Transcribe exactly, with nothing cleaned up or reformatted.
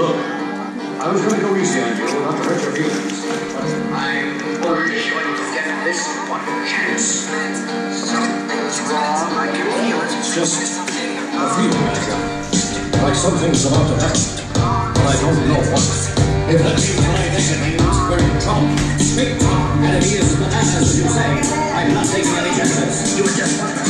Look, I was going to go easy on you, not to hurt your feelings. But I'm only going to get this one chance. Something's wrong, I can feel it. it's just a feeling I got. Like something's about to happen. But I don't know what. If that means what I think it means, we're in trouble. Big trouble. And if he is the as you say, I'm not taking any chances. You were just